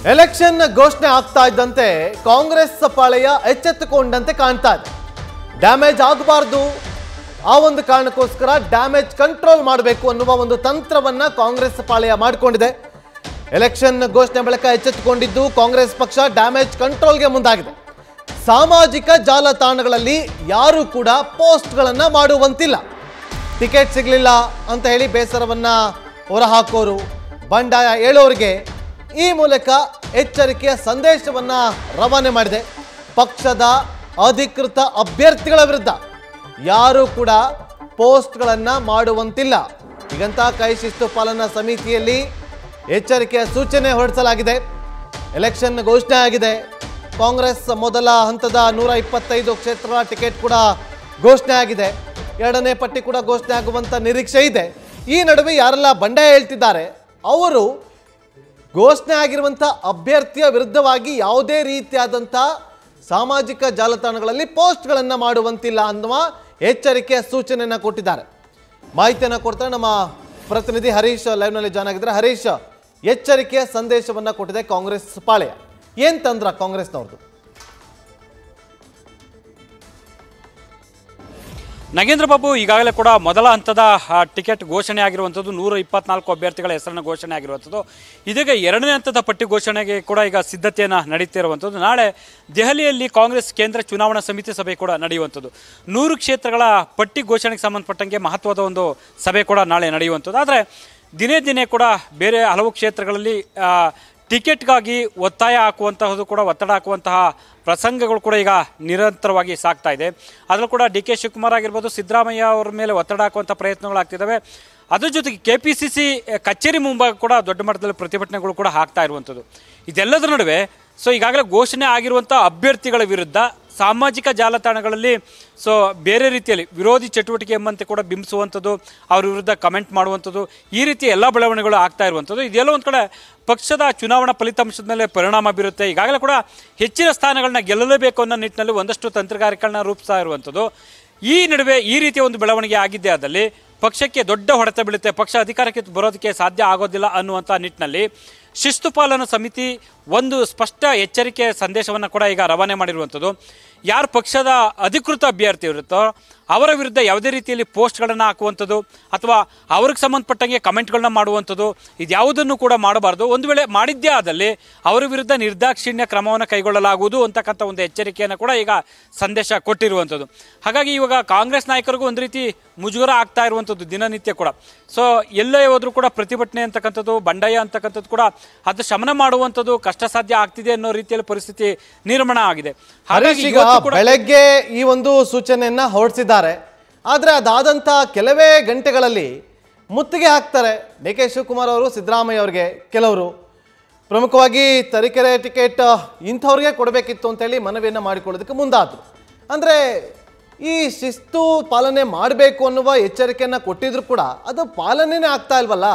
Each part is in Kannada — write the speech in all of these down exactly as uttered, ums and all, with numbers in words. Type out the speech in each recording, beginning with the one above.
ಎಲೆಕ್ಷನ್ ಘೋಷಣೆ ಆಗ್ತಾ ಇದ್ದಂತೆ ಕಾಂಗ್ರೆಸ್ ಪಾಳೆಯ ಎಚ್ಚೆತ್ತುಕೊಂಡಂತೆ ಕಾಣ್ತಾ ಇದೆ. ಡ್ಯಾಮೇಜ್ ಆಗಬಾರ್ದು, ಆ ಒಂದು ಕಾರಣಕ್ಕೋಸ್ಕರ ಡ್ಯಾಮೇಜ್ ಕಂಟ್ರೋಲ್ ಮಾಡಬೇಕು ಅನ್ನುವ ಒಂದು ತಂತ್ರವನ್ನ ಕಾಂಗ್ರೆಸ್ ಪಾಳೆಯ ಮಾಡಿಕೊಂಡಿದೆ. ಎಲೆಕ್ಷನ್ ಘೋಷಣೆ ಬಳಿಕ ಎಚ್ಚೆತ್ತುಕೊಂಡಿದ್ದು ಕಾಂಗ್ರೆಸ್ ಪಕ್ಷ ಡ್ಯಾಮೇಜ್ ಕಂಟ್ರೋಲ್ಗೆ ಮುಂದಾಗಿದೆ. ಸಾಮಾಜಿಕ ಜಾಲತಾಣಗಳಲ್ಲಿ ಯಾರು ಕೂಡ ಪೋಸ್ಟ್ಗಳನ್ನು ಮಾಡುವಂತಿಲ್ಲ. ಟಿಕೆಟ್ ಸಿಗಲಿಲ್ಲ ಅಂತ ಹೇಳಿ ಬೇಸರವನ್ನ ಹೊರಹಾಕೋರು, ಬಂಡಾಯ ಹೇಳೋರಿಗೆ ಈ ಮೂಲಕ ಎಚ್ಚರಿಕೆಯ ಸಂದೇಶವನ್ನ ರವಾನೆ ಮಾಡಿದೆ. ಪಕ್ಷದ ಅಧಿಕೃತ ಅಭ್ಯರ್ಥಿಗಳ ವಿರುದ್ಧ ಯಾರು ಕೂಡ ಪೋಸ್ಟ್ಗಳನ್ನ ಮಾಡುವಂತಿಲ್ಲ. ಹೀಗಂತ ಕೈ ಶಿಸ್ತು ಪಾಲನಾ ಸಮಿತಿಯಲ್ಲಿ ಎಚ್ಚರಿಕೆಯ ಸೂಚನೆ ಹೊರಡಿಸಲಾಗಿದೆ. ಎಲೆಕ್ಷನ್ ಘೋಷಣೆ ಆಗಿದೆ. ಕಾಂಗ್ರೆಸ್ ಮೊದಲ ಹಂತದ ನೂರ ಇಪ್ಪತ್ತೈದು ಕ್ಷೇತ್ರಗಳ ಟಿಕೆಟ್ ಕೂಡ ಘೋಷಣೆ ಆಗಿದೆ. ಎರಡನೇ ಪಟ್ಟಿ ಕೂಡ ಘೋಷಣೆ ಆಗುವಂತ ನಿರೀಕ್ಷೆ ಇದೆ. ಈ ನಡುವೆ ಯಾರೆಲ್ಲ ಬಂಡಾಯ ಹೇಳ್ತಿದ್ದಾರೆ ಅವರು ಘೋಷಣೆ ಆಗಿರುವಂಥ ಅಭ್ಯರ್ಥಿಯ ವಿರುದ್ಧವಾಗಿ ಯಾವುದೇ ರೀತಿಯಾದಂಥ ಸಾಮಾಜಿಕ ಜಾಲತಾಣಗಳಲ್ಲಿ ಪೋಸ್ಟ್ಗಳನ್ನು ಮಾಡುವಂತಿಲ್ಲ ಅನ್ನುವ ಎಚ್ಚರಿಕೆಯ ಸೂಚನೆಯನ್ನು ಕೊಟ್ಟಿದ್ದಾರೆ. ಮಾಹಿತಿಯನ್ನು ಕೊಡ್ತಾರೆ ನಮ್ಮ ಪ್ರತಿನಿಧಿ ಹರೀಶ್ ಲೈವ್ನಲ್ಲಿ ಜಾಯ್ನ್ ಆಗಿದ್ದಾರೆ. ಹರೀಶ್, ಎಚ್ಚರಿಕೆಯ ಸಂದೇಶವನ್ನು ಕೊಟ್ಟಿದೆ ಕಾಂಗ್ರೆಸ್ ಪಾಳೆಯ. ಏನ್ ತಂದ್ರ ಕಾಂಗ್ರೆಸ್ನವ್ರದ್ದು? ನಾಗೇಂದ್ರ ಬಾಬು, ಈಗಾಗಲೇ ಕೂಡ ಮೊದಲ ಹಂತದ ಟಿಕೆಟ್ ಘೋಷಣೆ ಆಗಿರುವಂಥದ್ದು ನೂರ ಇಪ್ಪತ್ನಾಲ್ಕು ಅಭ್ಯರ್ಥಿಗಳ ಹೆಸರನ್ನು ಘೋಷಣೆ ಆಗಿರುವಂಥದ್ದು. ಇದೀಗ ಎರಡನೇ ಹಂತದ ಪಟ್ಟಿ ಘೋಷಣೆಗೆ ಕೂಡ ಈಗ ಸಿದ್ಧತೆಯನ್ನು ನಡೀತಿರುವಂಥದ್ದು. ನಾಳೆ ದೆಹಲಿಯಲ್ಲಿ ಕಾಂಗ್ರೆಸ್ ಕೇಂದ್ರ ಚುನಾವಣಾ ಸಮಿತಿ ಸಭೆ ಕೂಡ ನಡೆಯುವಂಥದ್ದು. ನೂರು ಕ್ಷೇತ್ರಗಳ ಪಟ್ಟಿ ಘೋಷಣೆಗೆ ಸಂಬಂಧಪಟ್ಟಂಗೆ ಮಹತ್ವದ ಒಂದು ಸಭೆ ಕೂಡ ನಾಳೆ ನಡೆಯುವಂಥದ್ದು. ಆದರೆ ದಿನೇ ದಿನೇ ಕೂಡ ಬೇರೆ ಹಲವು ಕ್ಷೇತ್ರಗಳಲ್ಲಿ ಟಿಕೆಟ್ಗಾಗಿ ಒತ್ತಾಯ ಹಾಕುವಂತಹದ್ದು ಕೂಡ ಒತ್ತಡ ಹಾಕುವಂತಹ ಪ್ರಸಂಗಗಳು ಕೂಡ ಈಗ ನಿರಂತರವಾಗಿ ಸಾಗ್ತಾ ಇದೆ. ಅದರಲ್ಲೂ ಕೂಡ ಡಿ ಕೆ ಶಿವಕುಮಾರ್ ಆಗಿರ್ಬೋದು, ಸಿದ್ದರಾಮಯ್ಯ ಅವರ ಮೇಲೆ ಒತ್ತಡ ಹಾಕುವಂಥ ಪ್ರಯತ್ನಗಳಾಗ್ತಿದ್ದಾವೆ. ಅದ್ರ ಜೊತೆಗೆ ಕೆ ಪಿ ಸಿ ಸಿ ಕಚೇರಿ ಮುಂಭಾಗ ಕೂಡ ದೊಡ್ಡ ಮಟ್ಟದಲ್ಲಿ ಪ್ರತಿಭಟನೆಗಳು ಕೂಡ ಆಗ್ತಾ ಇರುವಂಥದ್ದು. ಇದೆಲ್ಲದರ ನಡುವೆ ಸೊ ಈಗಾಗಲೇ ಘೋಷಣೆ ಆಗಿರುವಂಥ ಅಭ್ಯರ್ಥಿಗಳ ವಿರುದ್ಧ ಸಾಮಾಜಿಕ ಜಾಲತಾಣಗಳಲ್ಲಿ ಸೊ ಬೇರೆ ರೀತಿಯಲ್ಲಿ ವಿರೋಧಿ ಚಟುವಟಿಕೆ ಎಂಬಂತೆ ಕೂಡ ಬಿಂಬಿಸುವಂಥದ್ದು, ಅವ್ರ ವಿರುದ್ಧ ಕಮೆಂಟ್ ಮಾಡುವಂಥದ್ದು, ಈ ರೀತಿ ಎಲ್ಲ ಬೆಳವಣಿಗೆಗಳು ಆಗ್ತಾ ಇರುವಂಥದ್ದು. ಇದೆಲ್ಲ ಒಂದು ಕಡೆ ಪಕ್ಷದ ಚುನಾವಣಾ ಫಲಿತಾಂಶದ ಮೇಲೆ ಪರಿಣಾಮ ಬೀರುತ್ತೆ. ಈಗಾಗಲೇ ಕೂಡ ಹೆಚ್ಚಿನ ಸ್ಥಾನಗಳನ್ನ ಗೆಲ್ಲಲೇಬೇಕು ಅನ್ನೋ ನಿಟ್ಟಿನಲ್ಲಿ ಒಂದಷ್ಟು ತಂತ್ರಗಾರಿಕೆಗಳನ್ನ ರೂಪಿಸ್ತಾ ಇರುವಂಥದ್ದು. ಈ ನಡುವೆ ಈ ರೀತಿಯ ಒಂದು ಬೆಳವಣಿಗೆ ಆಗಿದ್ದೇ ಆದಲ್ಲಿ ಪಕ್ಷಕ್ಕೆ ದೊಡ್ಡ ಹೊಡೆತ ಬೀಳುತ್ತೆ, ಪಕ್ಷ ಅಧಿಕಾರಕ್ಕೆ ಬರೋದಕ್ಕೆ ಸಾಧ್ಯ ಆಗೋದಿಲ್ಲ ಅನ್ನುವಂಥ ನಿಟ್ಟಿನಲ್ಲಿ ಶಿಸ್ತು ಪಾಲನಾ ಸಮಿತಿ ಒಂದು ಸ್ಪಷ್ಟ ಎಚ್ಚರಿಕೆ ಸಂದೇಶವನ್ನು ಕೂಡ ಈಗ ರವಾನೆ ಮಾಡಿರುವಂಥದ್ದು. ಯಾರು ಪಕ್ಷದ ಅಧಿಕೃತ ಅಭ್ಯರ್ಥಿ ಇರುತ್ತೋ ಅವರ ವಿರುದ್ಧ ಯಾವುದೇ ರೀತಿಯಲ್ಲಿ ಪೋಸ್ಟ್ಗಳನ್ನು ಹಾಕುವಂಥದ್ದು ಅಥವಾ ಅವ್ರಿಗೆ ಸಂಬಂಧಪಟ್ಟಂಗೆ ಕಮೆಂಟ್ಗಳನ್ನ ಮಾಡುವಂಥದ್ದು, ಇದ್ಯಾವುದನ್ನು ಕೂಡ ಮಾಡಬಾರ್ದು. ಒಂದು ವೇಳೆ ಮಾಡಿದ್ದೇ ಆದಲ್ಲಿ ಅವರ ವಿರುದ್ಧ ನಿರ್ದಾಕ್ಷಿಣ್ಯ ಕ್ರಮವನ್ನು ಕೈಗೊಳ್ಳಲಾಗುವುದು ಅಂತಕ್ಕಂಥ ಒಂದು ಎಚ್ಚರಿಕೆಯನ್ನು ಕೂಡ ಈಗ ಸಂದೇಶ ಕೊಟ್ಟಿರುವಂಥದ್ದು. ಹಾಗಾಗಿ ಇವಾಗ ಕಾಂಗ್ರೆಸ್ ನಾಯಕರಿಗೂ ಒಂದು ರೀತಿ ಮುಜುಗರ ಆಗ್ತಾ ಇರುವಂಥದ್ದು ದಿನನಿತ್ಯ ಕೂಡ. ಸೊ ಎಲ್ಲೇ ಹೋದ್ರೂ ಕೂಡ ಪ್ರತಿಭಟನೆ ಅಂತಕ್ಕಂಥದ್ದು, ಬಂಡಾಯ ಅಂತಕ್ಕಂಥದ್ದು ಕೂಡ ಅದು ಶಮನ ಮಾಡುವಂಥದ್ದು ಕಷ್ಟ ಸಾಧ್ಯ ಆಗ್ತಿದೆ ಅನ್ನೋ ರೀತಿಯಲ್ಲಿ ಪರಿಸ್ಥಿತಿ ನಿರ್ಮಾಣ ಆಗಿದೆ. ಹಾಗಾಗಿ ಬೆಳಗ್ಗೆ ಈ ಒಂದು ಸೂಚನೆಯನ್ನ ಹೊರಡಿಸಿದ್ದಾರೆ. ಆದ್ರೆ ಅದಾದಂತ ಕೆಲವೇ ಗಂಟೆಗಳಲ್ಲಿ ಮುತ್ತಿಗೆ ಹಾಕ್ತಾರೆ ಡಿ ಕೆ ಶಿವಕುಮಾರ್ ಅವರು, ಸಿದ್ದರಾಮಯ್ಯ ಅವರಿಗೆ. ಕೆಲವರು ಪ್ರಮುಖವಾಗಿ ತರೀಕೆರೆ ಟಿಕೆಟ್ ಇಂಥವ್ರಿಗೆ ಕೊಡಬೇಕಿತ್ತು ಅಂತೇಳಿ ಮನವಿಯನ್ನು ಮಾಡಿಕೊಳ್ಳೋದಕ್ಕೆ ಮುಂದಾದ್ರು. ಅಂದ್ರೆ ಈ ಶಿಸ್ತು ಪಾಲನೆ ಮಾಡಬೇಕು ಅನ್ನುವ ಎಚ್ಚರಿಕೆಯನ್ನ ಕೊಟ್ಟಿದ್ರು ಕೂಡ ಅದು ಪಾಲನೆನೇ ಆಗ್ತಾ ಇಲ್ವಲ್ಲ?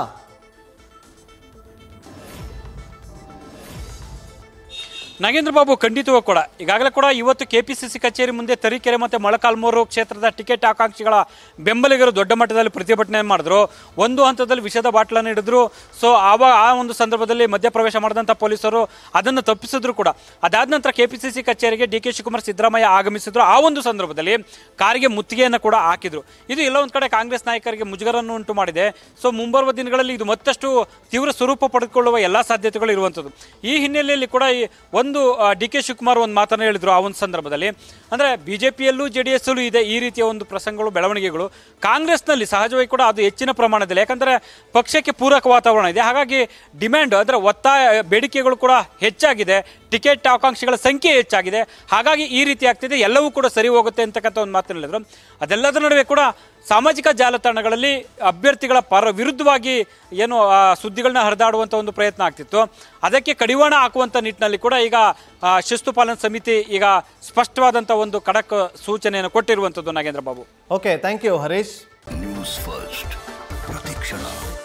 ನಾಗೇಂದ್ರ ಬಾಬು, ಖಂಡಿತವೂ ಕೂಡ ಈಗಾಗಲೇ ಕೂಡ ಇವತ್ತು ಕೆ ಪಿ ಸಿ ಸಿ ಕಚೇರಿ ಮುಂದೆ ತರೀಕೆರೆ ಮತ್ತು ಮೊಳಕಾಲ್ಮೂರು ಕ್ಷೇತ್ರದ ಟಿಕೆಟ್ ಆಕಾಂಕ್ಷಿಗಳ ಬೆಂಬಲಿಗರು ದೊಡ್ಡ ಮಟ್ಟದಲ್ಲಿ ಪ್ರತಿಭಟನೆ ಮಾಡಿದ್ರು. ಒಂದು ಹಂತದಲ್ಲಿ ವಿಷದ ಬಾಟ್ಲನ್ನು ಹಿಡಿದ್ರು. ಸೊ ಆವಾಗ ಆ ಒಂದು ಸಂದರ್ಭದಲ್ಲಿ ಮಧ್ಯಪ್ರವೇಶ ಮಾಡಿದಂಥ ಪೊಲೀಸರು ಅದನ್ನು ತಪ್ಪಿಸಿದ್ರು ಕೂಡ. ಅದಾದ ನಂತರ ಕೆ ಪಿ ಸಿ ಸಿ ಕಚೇರಿಗೆ ಡಿ ಕೆ ಶಿವಕುಮಾರ್, ಸಿದ್ದರಾಮಯ್ಯ ಆಗಮಿಸಿದ್ರು. ಆ ಒಂದು ಸಂದರ್ಭದಲ್ಲಿ ಕಾರಿಗೆ ಮುತ್ತಿಗೆಯನ್ನು ಕೂಡ ಹಾಕಿದ್ರು. ಇದು ಎಲ್ಲ ಒಂದು ಕಡೆ ಕಾಂಗ್ರೆಸ್ ನಾಯಕರಿಗೆ ಮುಜುಗರನ್ನು ಉಂಟು ಮಾಡಿದೆ. ಸೊ ಮುಂಬರುವ ದಿನಗಳಲ್ಲಿ ಇದು ಮತ್ತಷ್ಟು ತೀವ್ರ ಸ್ವರೂಪ ಪಡೆದುಕೊಳ್ಳುವ ಎಲ್ಲ ಸಾಧ್ಯತೆಗಳು ಇರುವಂಥದ್ದು. ಈ ಹಿನ್ನೆಲೆಯಲ್ಲಿ ಕೂಡ ಈ ಒಂದು ಡಿ ಕೆ ಶಿವಕುಮಾರ್ ಒಂದು ಮಾತನ್ನು ಹೇಳಿದ್ರು ಆ ಒಂದು ಸಂದರ್ಭದಲ್ಲಿ. ಅಂದರೆ ಬಿ ಜೆ ಪಿಯಲ್ಲೂ ಜೆ ಡಿ ಎಸ್ ಅಲ್ಲೂ ಇದೆ ಈ ರೀತಿಯ ಒಂದು ಪ್ರಸಂಗಗಳು, ಬೆಳವಣಿಗೆಗಳು. ಕಾಂಗ್ರೆಸ್ನಲ್ಲಿ ಸಹಜವಾಗಿ ಕೂಡ ಅದು ಹೆಚ್ಚಿನ ಪ್ರಮಾಣದಲ್ಲಿ, ಯಾಕಂದರೆ ಪಕ್ಷಕ್ಕೆ ಪೂರಕ ವಾತಾವರಣ ಇದೆ. ಹಾಗಾಗಿ ಡಿಮ್ಯಾಂಡ್ ಅಂದರೆ ಒತ್ತಾಯ, ಬೇಡಿಕೆಗಳು ಕೂಡ ಹೆಚ್ಚಾಗಿದೆ, ಟಿಕೆಟ್ ಆಕಾಂಕ್ಷಿಗಳ ಸಂಖ್ಯೆ ಹೆಚ್ಚಾಗಿದೆ. ಹಾಗಾಗಿ ಈ ರೀತಿ ಆಗ್ತಿದೆ, ಎಲ್ಲವೂ ಕೂಡ ಸರಿ ಹೋಗುತ್ತೆ ಅಂತಕ್ಕಂಥ ಒಂದು ಮಾತನ್ನು ಹೇಳಿದ್ರು. ಅದೆಲ್ಲದರ ನಡುವೆ ಕೂಡ ಸಾಮಾಜಿಕ ಜಾಲತಾಣಗಳಲ್ಲಿ ಅಭ್ಯರ್ಥಿಗಳ ಪರ ವಿರುದ್ಧವಾಗಿ ಏನು ಸುದ್ದಿಗಳನ್ನ ಹರಿದಾಡುವಂಥ ಒಂದು ಪ್ರಯತ್ನ ಆಗ್ತಿತ್ತು. ಅದಕ್ಕೆ ಕಡಿವಾಣ ಹಾಕುವಂಥ ನಿಟ್ಟಿನಲ್ಲಿ ಕೂಡ ಈಗ ಶಿಸ್ತು ಪಾಲನಾ ಸಮಿತಿ ಈಗ ಸ್ಪಷ್ಟವಾದಂಥ ಒಂದು ಖಡಕ್ ಸೂಚನೆಯನ್ನು ಕೊಟ್ಟಿರುವಂಥದ್ದು. Nagendra Babu, okay, thank you Harish. News first ಪ್ರತಿಕ್ಷಣ.